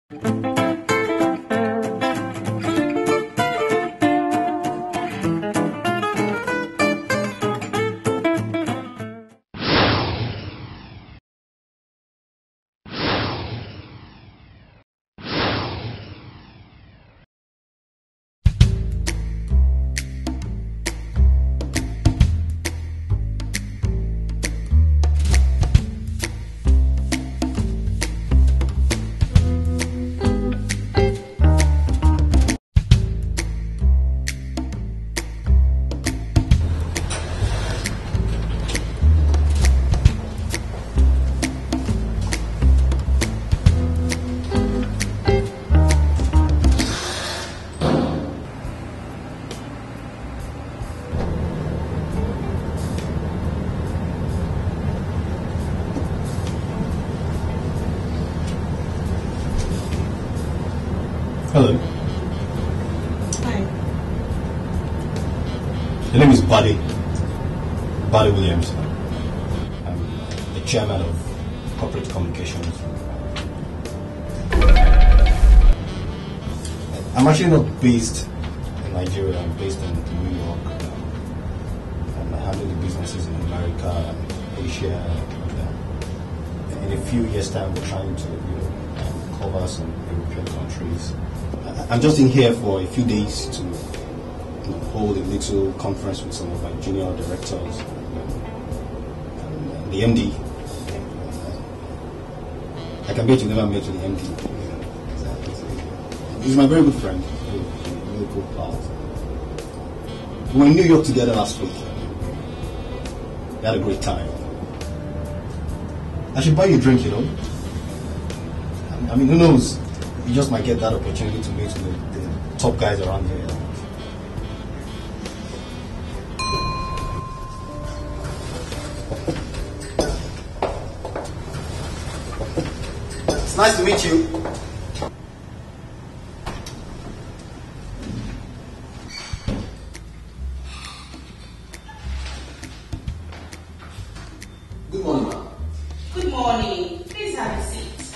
Hello. Hi. The name is Buddy Williams. I'm the chairman of corporate communications. I'm actually not based in Nigeria. I'm based in New York. And I handle the businesses in America, Asia. In a few years' time, we're trying to cover some European countries. I'm just in here for a few days to hold a little conference with some of my junior directors and the MD. I can bet you never met with the MD. He's my very good friend, really good pal. We were in New York together last week. We had a great time. I should buy you a drink, I mean, who knows? You just might get that opportunity to meet with the top guys around here. It's nice to meet you. Good morning, ma'am. Good morning. Please have a seat.